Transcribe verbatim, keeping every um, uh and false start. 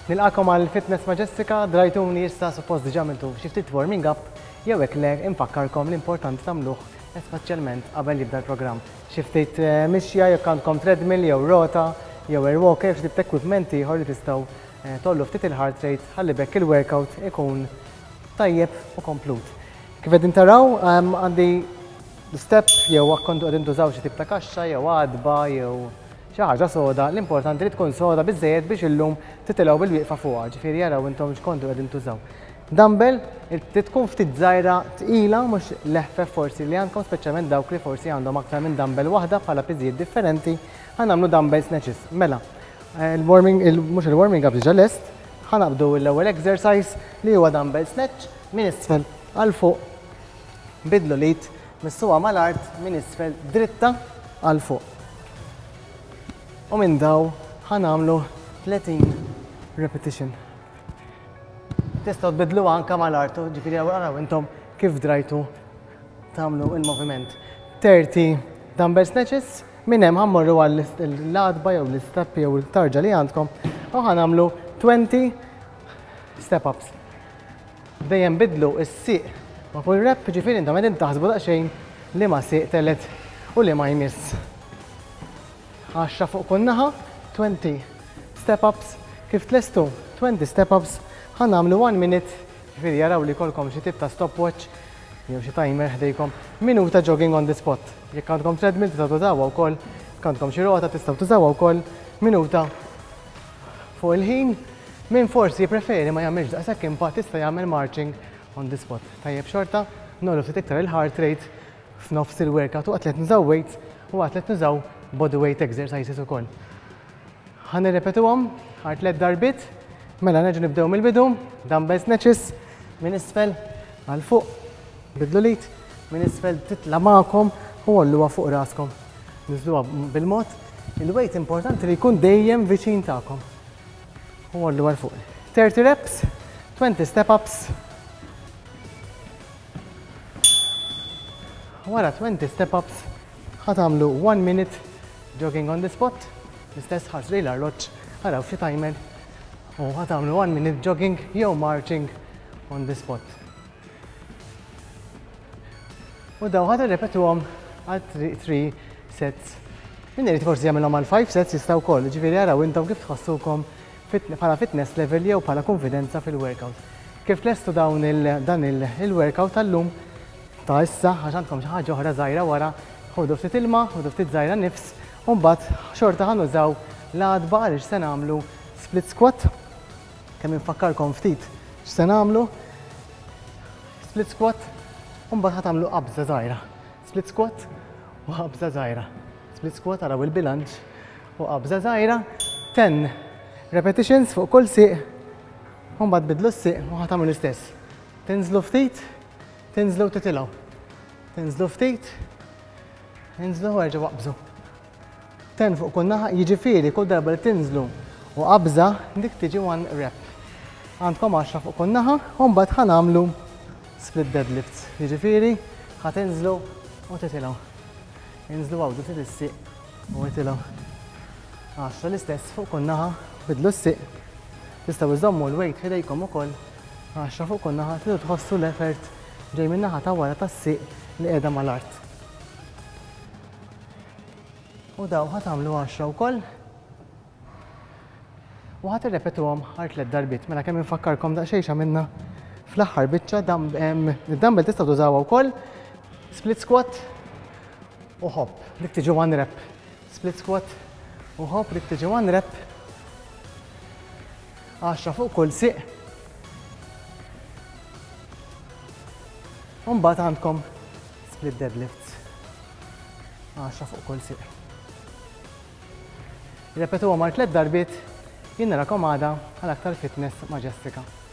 Nilqakom għal Fitness ma' Jessica, drajtuni issa suppost diġà għamiltu xi ftit warming up, jew hekk le infakkarkom l-importanti tagħmluh speċjalment qabel jibda l-programm. Xi ftit mixja jekk għandkom treadmill jew rota jew air walker xi ftit equipment ieħor li tistgħu tollu ftit il-heart rate ħalli bekk il-workout ikun tajjeb u komplut. Kif qegħdin taraw għandi l-step jew kontu qegħdin tużaw xi tip ta' kaxxa jew għadba jew xi ħaġa soda, l-importanti li tkun soda biżżejjed biex illum titilgħu bil-wieqfa fuqha, ġifieri jaraw intom x'kontu qegħdin tużaw. Dumbbell tkun ftit żgħira tqila mhux leħfef forsi li għandkom speċjalment dawk li forsi għandhom aktar minn dumbbell waħda bħala piżijiet differenti ħanagħmlu dumbbell snatches. Mela, il-warming mhux il-warming up diġà lest, ħanabdu l-ewwel exercise li huwa dumbbell snatch minn isfel għal fuq. Bidlu lit missuha mal-art minn isfel dritta għal fuq. U minn daw ħanamlu tletin repetition. Tistgħu tbidlu anke mal-artu, ġifieri għaraw intom kif drajtu tagħmlu il-moviment. thirty dumbbell snatches, minn hemm ħammorru għall-adba jew l-istep jew il-tarġa li għandkom u ħanamlu twenty step ups. Dejjem bidlu s-sieq ma' kull rep, ġifieri intom qegħdin taħsbu daqsxejn li ma sieq telet u li ma jmiss. għaxra fuq kull naħa, twenty step ups, kif tlestu twenty step ups, ħanamlu one minute, ġifieri jaraw li kolkom xi tip ta' stopwatch jew xi timer ħdejkom, minuta jogging on the spot. Jekk għandkom treadmill tistgħu tużawha wkoll, jekk għandkom xi rota tistgħu tużawha wkoll, minuta fuq il-ħin, min forsi jippreferi ma jagħmilx daqshekk impatt tista' jagħmel marching on the spot. Tajjeb xorta, nollu ftit iktar il-heart rate f'nofs il-workout u għatlet nużaw weights u għatlet nużaw body weight exercises ukoll. Ħan nirrepetuhom għal tliet darbit, mela nerġgħu nibdew mill-bidu, dumbbell snatches minn isfel għal fuq, bidlu lit, minn isfel titla' magħkom u olluha fuq raskom. Niżluha bil-mod, il-weight importanti li jkun dejjem viċin tagħkom. U olluha l fuq. thirty reps, twenty step ups. Wara twenty step ups, ħatamlu one minute jogging on the spot, l-istess ħarġ li l-arloġġ, ħaraw xi timer, u ħatamlu one minute jogging jew marching on the spot. U daw ħad irrepetuhom għal three sets. Min irid forsi jagħmilhom għal five sets jistgħu wkoll, ġifieri jaraw intom kif tħossukom bħala fitness level jew bħala konfidenza fil-workout. Kif tlestu dawn dan il-workout tal-lum ta' issa għax għandkom xi ħaġa oħra żgħira wara, ħodu ftit ilma, ħodu ftit żgħira nifs, u mbagħad xorta ħanużaw l-għadba għaliex se nagħmlu split squat. Kemm infakkarkom ftit x'se nagħmlu. Split squat, u mbagħad ħatamlu qabża żgħira. Split squat u qabża żgħira. Split squat araw il-bilanċ u qabża żgħira. ten repetitions fuq kull sieq, u mbagħad bidlu s-sieq u ħatamlu l-istess. Tinżlu ftit, tinżlu titilgħu. Tinżlu ftit, tinżlu u erġgħu waqbżu. ten fuq kull naħa, jiġifieri kull darba li tinżlu u qabża dik tiġi one rep. Għandkom għaxra fuq kull naħa u mbagħad ħanamlu split deadlifts. Jiġifieri ħatinżlu u titilgħu. Inżlu għawdu ftit is-sieq u titilgħu. għaxra l-istess fuq kull naħa, bidlu s-sieq. Tistgħu iżommu l-weight ħdejkom ukoll. għaxra fuq kull naħa, tridu tħossu l-effort ġej minn naħa ta' wara tas-sieq li qiegħda mal-art. U daw ħatamlu għaxra wkoll. U ħat irrepetuhom għal tliet darbit, mela kemm infakkarkom daqsxejn x'għamilna fl-aħħar biċċa id-dumbbell tistgħu tużawha wkoll. Split squat u hop, dik tiġi one rep. Split squat u hop, dik tiġi one rep. għaxra fuq kull sieq. U mbagħad għandkom split deadlifts. għaxra fuq kull sieq. Repetuhom għal tliet darbiet, jien narakom għada għal aktar fitness ma' Jessica.